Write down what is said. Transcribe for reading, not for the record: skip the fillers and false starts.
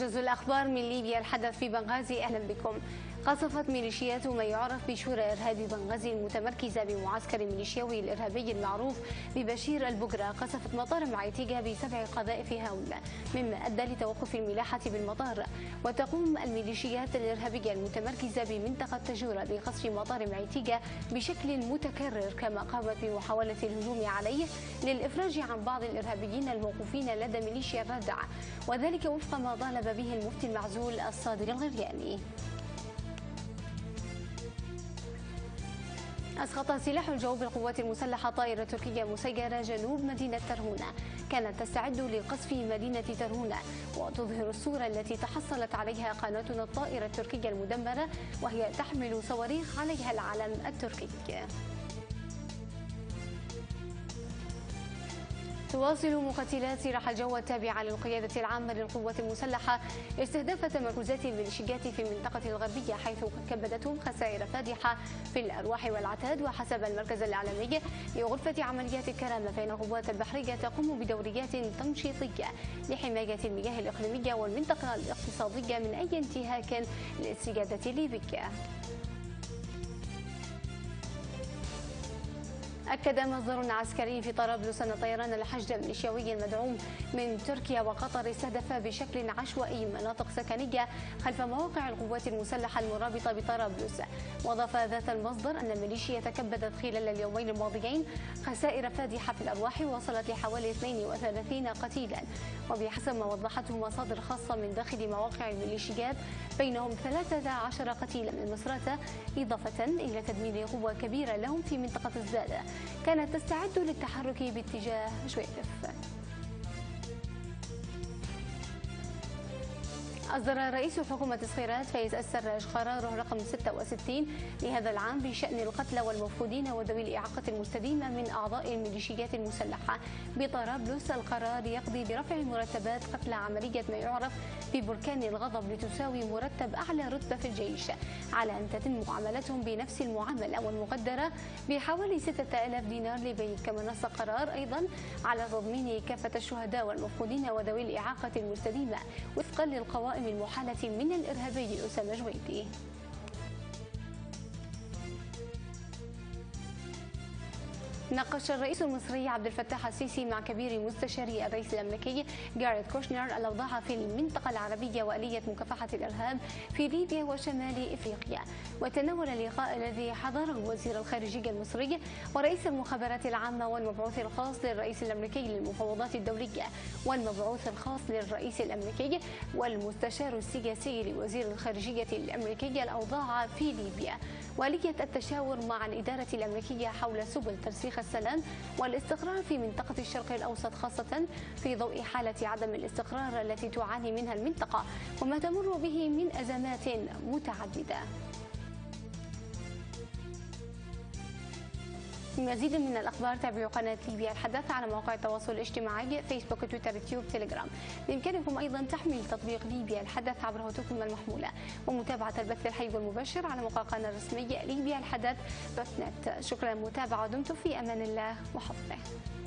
موجز الأخبار من ليبيا. الحدث في بنغازي. أهلا بكم. قصفت ميليشيات ما يعرف بشورى إرهابي بنغازي المتمركزة بمعسكر ميليشياوي الإرهابي المعروف ببشير البقرة قصفت مطار معيتيغا ب7 قذائف هاون، مما أدى لتوقف الملاحة بالمطار. وتقوم الميليشيات الإرهابية المتمركزة بمنطقة تجورة بقصف مطار معيتيغا بشكل متكرر، كما قامت بمحاولة الهجوم عليه للإفراج عن بعض الإرهابيين الموقوفين لدى ميليشيا الردع، وذلك وفق ما طالب به المفتي المعزول الصادق الغرياني. أسقط سلاح الجو بالقوات المسلحة طائرة تركية مسيرة جنوب مدينة ترهونة كانت تستعد لقصف مدينة ترهونة، وتظهر الصورة التي تحصلت عليها قناتنا الطائرة التركية المدمرة وهي تحمل صواريخ عليها العلم التركي. تواصل مقاتلات سلاح الجو التابعة للقيادة العامة للقوات المسلحة استهداف تمركزات الميليشيات في المنطقة الغربية، حيث كبدتهم خسائر فادحة في الأرواح والعتاد. وحسب المركز الإعلامي لغرفة عمليات الكرامة، فإن القوات البحرية تقوم بدوريات تنشيطية لحماية المياه الإقليمية والمنطقة الاقتصادية من أي انتهاك للاستجابة الليبية. أكد مصدر عسكري في طرابلس أن طيران الحشد الميليشياوي المدعوم من تركيا وقطر استهدف بشكل عشوائي مناطق سكنية خلف مواقع القوات المسلحة المرابطة بطرابلس. وأضاف ذات المصدر أن الميليشيا تكبدت خلال اليومين الماضيين خسائر فادحة في الأرواح وصلت لحوالي 32 قتيلا. وبحسب ما وضحته مصادر خاصة من داخل مواقع الميليشيات، بينهم 13 قتيلا من مصراتة، إضافة إلى تدمير قوة كبيرة لهم في منطقة الزادة كانت تستعد للتحرك باتجاه شويتف. أصدر رئيس حكومة صخيرات فايز السراج قراره رقم 66 لهذا العام بشأن القتلى والمفقودين وذوي الإعاقة المستديمة من أعضاء الميليشيات المسلحة بطرابلس. القرار يقضي برفع مرتبات قتلى عملية ما يعرف ببركان الغضب لتساوي مرتب أعلى رتبة في الجيش، على أن تتم معاملتهم بنفس المعاملة والمقدرة بحوالي 6000 دينار لبيت. كما نص قرار أيضا على تضمين كافة الشهداء والمفقودين وذوي الإعاقة المستديمة وفقا للقوائم المحالة من الإرهابي أسامة جويدي. ناقش الرئيس المصري عبد الفتاح السيسي مع كبير مستشاري الرئيس الأمريكي جاريد كوشنر الأوضاع في المنطقة العربية وآلية مكافحة الإرهاب في ليبيا وشمال إفريقيا. وتناول اللقاء الذي حضره وزير الخارجية المصري ورئيس المخابرات العامة والمبعوث الخاص للرئيس الأمريكي للمفاوضات الدولية والمبعوث الخاص للرئيس الأمريكي والمستشار السياسي لوزير الخارجية الأمريكي الأوضاع في ليبيا وآلية التشاور مع الإدارة الأمريكية حول سبل ترسيخ السلام والاستقرار في منطقة الشرق الأوسط، خاصة في ضوء حالة عدم الاستقرار التي تعاني منها المنطقة وما تمر به من أزمات متعددة. مزيد من الأخبار تابعوا قناة ليبيا الحدث على مواقع التواصل الاجتماعي فيسبوك، تويتر، يوتيوب، تيليجرام. بإمكانكم أيضا تحميل تطبيق ليبيا الحدث عبر هاتفكم المحمولة ومتابعة البث الحي والمباشر على موقع القناة الرسمي ليبيا الحدث .net. شكرا للمتابعة ودمتم في أمان الله وحفظه.